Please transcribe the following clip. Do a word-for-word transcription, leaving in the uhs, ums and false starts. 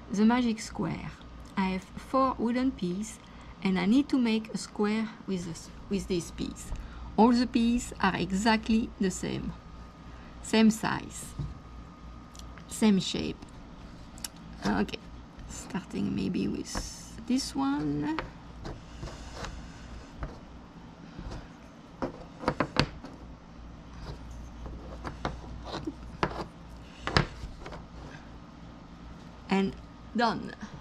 the magic square. I have four wooden pieces and I need to make a square with, this, with this piece. All the pieces are exactly the same. Same size. Same shape. Okay, starting maybe with this one. And done.